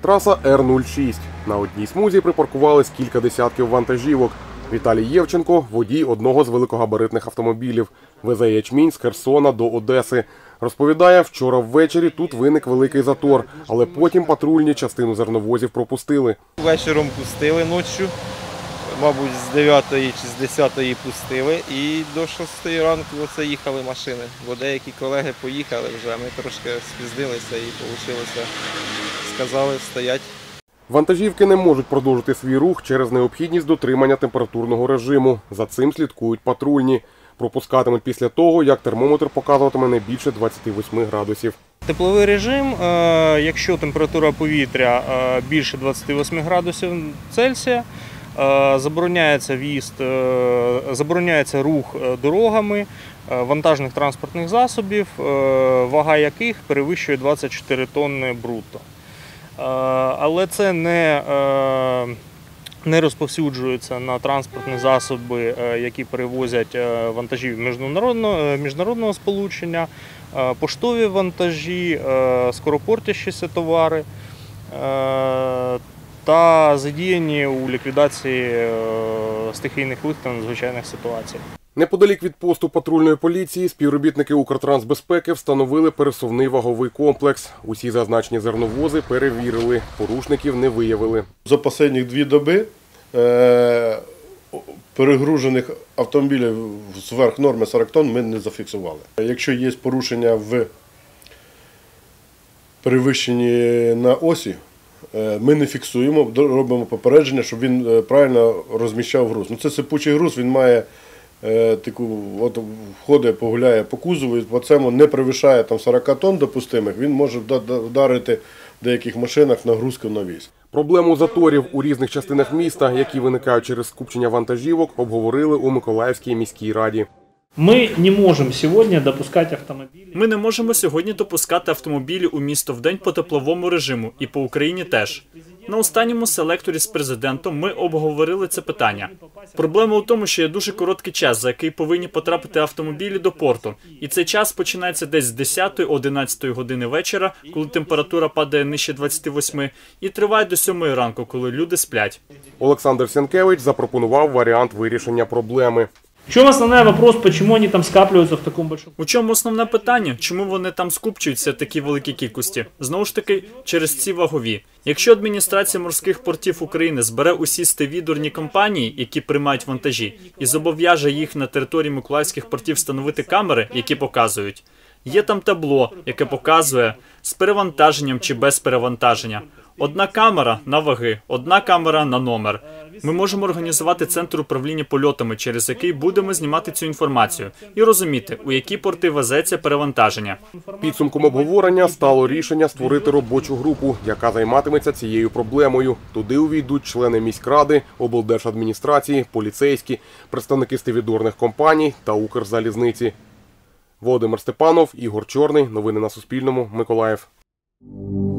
Траса Р-06. На одній смузі припаркувались кілька десятків вантажівок. Віталій Євченко – водій одного з великогабаритних автомобілів. Везе ячмінь з Херсона до Одеси. Розповідає, вчора ввечері тут виник великий затор, але потім патрульні частину зерновозів пропустили. Вечором пустили ночі, мабуть, з 9-ї чи з 10-ї пустили і до 6-ї ранку оце їхали машини. Бо деякі колеги поїхали вже, ми трошки спізнилися і вийшло, сказали стоять. Вантажівки не можуть продовжити свій рух через необхідність дотримання температурного режиму. За цим слідкують патрульні. Пропускатимуть після того, як термометр показуватиме не більше 28 градусів. Тепловий режим, якщо температура повітря більше 28 градусів Цельсія, забороняється рух дорогами вантажних транспортних засобів, вага яких перевищує 24 тонни брутто. Але це не розповсюджується на транспортні засоби, які перевозять вантажі міжнародного сполучення, поштові вантажі, скоропортящіся товари та задіяні у ліквідації стихійних лих та надзвичайних ситуацій. Неподалік від посту патрульної поліції співробітники Укртрансбезпеки встановили пересувний ваговий комплекс. Усі зазначені зерновози перевірили, порушників не виявили. За останні 2 доби перегружених автомобілів зверх норми 40 тонн ми не зафіксували. Якщо є порушення в перевищенні на осі, ми не фіксуємо, робимо попередження, щоб він правильно розміщав груз. Це сипучий груз, він має входить, погуляє по кузову, і по цьому не перевищає 40 тонн допустимих, він може вдарити в деяких машинах нагрузку на віз. Проблему заторів у різних частинах міста, які виникають через скупчення вантажівок, обговорили у Миколаївській міській раді. Ми не можемо сьогодні допускати автомобілі. Ми не можемо сьогодні допускати автомобілі у місто вдень по тепловому режиму і по Україні теж. На останньому селекторі з президентом ми обговорили це питання. Проблема у тому, що є дуже короткий час, за який повинні потрапити автомобілі до порту. І цей час починається десь з 10-11 години вечора, коли температура падає нижче 28, і триває до 7 ранку, коли люди сплять. Олександр Сенкевич запропонував варіант вирішення проблеми. В чому основний вопрос, чому вони там скаплюються в такому большому? У чому основне питання? Чому вони там скупчуються в такій великій кількості? Знову ж таки, через ці вагові. Якщо адміністрація морських портів України збере усі стивідорні компанії, які приймають вантажі, і зобов'яже їх на території миколаївських портів встановити камери, які показують. Є там табло, яке показує з перевантаженням чи без перевантаження. Одна камера на ваги, одна камера на номер. Ми можемо організувати центр управління польотами, через який будемо знімати цю інформацію і розуміти, у які порти везеться перевантаження. Підсумком обговорення стало рішення створити робочу групу, яка займатиметься цією проблемою. Туди увійдуть члени міськради, облдержадміністрації, поліцейські, представники стивідорних компаній та Укрзалізниці. Володимир Степанов, Ігор Чорний. Новини на Суспільному. Миколаїв.